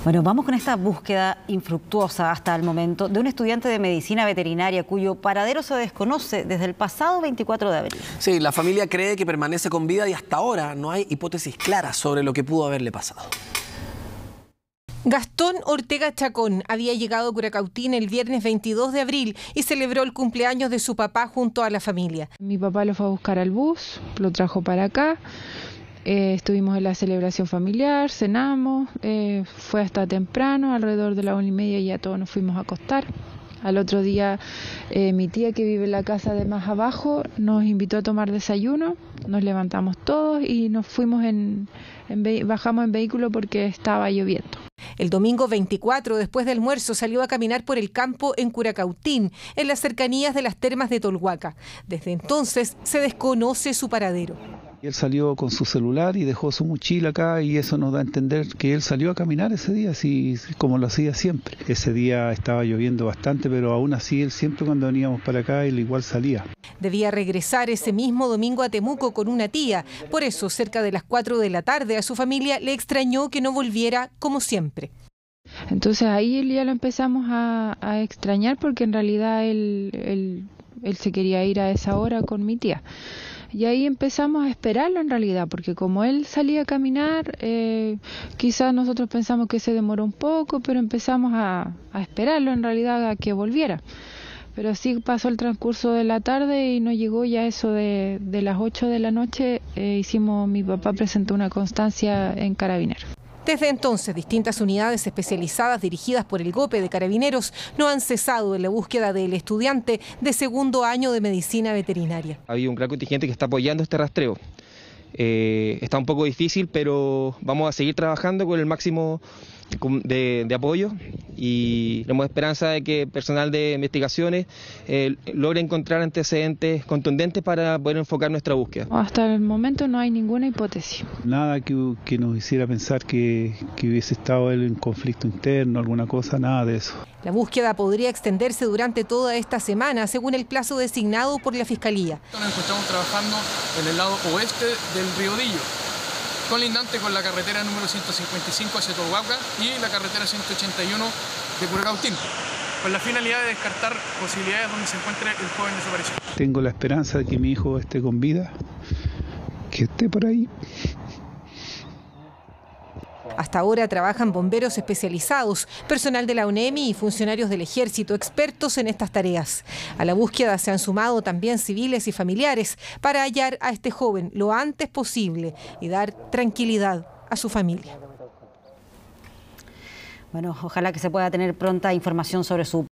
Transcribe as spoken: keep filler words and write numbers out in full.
Bueno, vamos con esta búsqueda infructuosa hasta el momento de un estudiante de medicina veterinaria cuyo paradero se desconoce desde el pasado veinticuatro de abril. Sí, la familia cree que permanece con vida y hasta ahora no hay hipótesis claras sobre lo que pudo haberle pasado. Gastón Ortega Chacón había llegado a Curacautín el viernes veintidós de abril y celebró el cumpleaños de su papá junto a la familia. Mi papá lo fue a buscar al bus, lo trajo para acá, eh, estuvimos en la celebración familiar, cenamos, eh, fue hasta temprano, alrededor de la una y media ya todos nos fuimos a acostar. Al otro día eh, mi tía, que vive en la casa de más abajo, nos invitó a tomar desayuno, nos levantamos todos y nos fuimos en, en bajamos en vehículo porque estaba lloviendo. El domingo veinticuatro, después del almuerzo, salió a caminar por el campo en Curacautín, en las cercanías de las termas de Tolhuaca. Desde entonces se desconoce su paradero. Él salió con su celular y dejó su mochila acá, y eso nos da a entender que él salió a caminar ese día, así como lo hacía siempre. Ese día estaba lloviendo bastante, pero aún así él siempre cuando veníamos para acá, él igual salía. Debía regresar ese mismo domingo a Temuco con una tía. Por eso, cerca de las cuatro de la tarde, a su familia le extrañó que no volviera como siempre. Entonces ahí ya lo empezamos a, a extrañar, porque en realidad él, él, él se quería ir a esa hora con mi tía. Y ahí empezamos a esperarlo en realidad, porque como él salía a caminar, eh, quizás nosotros pensamos que se demoró un poco, pero empezamos a, a esperarlo en realidad a que volviera. Pero así pasó el transcurso de la tarde y no llegó. Ya eso de, de las ocho de la noche, eh, hicimos, mi papá presentó una constancia en Carabineros. Desde entonces, distintas unidades especializadas dirigidas por el GOPE de Carabineros no han cesado en la búsqueda del estudiante de segundo año de medicina veterinaria. Hay un gran contingente que está apoyando este rastreo. Eh, está un poco difícil, pero vamos a seguir trabajando con el máximo de, de apoyo, y tenemos esperanza de que el personal de investigaciones eh, logre encontrar antecedentes contundentes para poder enfocar nuestra búsqueda. Hasta el momento no hay ninguna hipótesis. Nada que, que nos hiciera pensar que, que hubiese estado él en conflicto interno, alguna cosa, nada de eso. La búsqueda podría extenderse durante toda esta semana, según el plazo designado por la Fiscalía. Nos encontramos trabajando en el lado oeste del río Dillo, colindante con la carretera número ciento cincuenta y cinco hacia Tolhuaca y la carretera ciento ochenta y uno de Curacautín, con la finalidad de descartar posibilidades donde se encuentre el joven desaparecido. Tengo la esperanza de que mi hijo esté con vida, que esté por ahí. Hasta ahora trabajan bomberos especializados, personal de la UNEMI y funcionarios del Ejército expertos en estas tareas. A la búsqueda se han sumado también civiles y familiares para hallar a este joven lo antes posible y dar tranquilidad a su familia. Bueno, ojalá que se pueda tener pronta información sobre su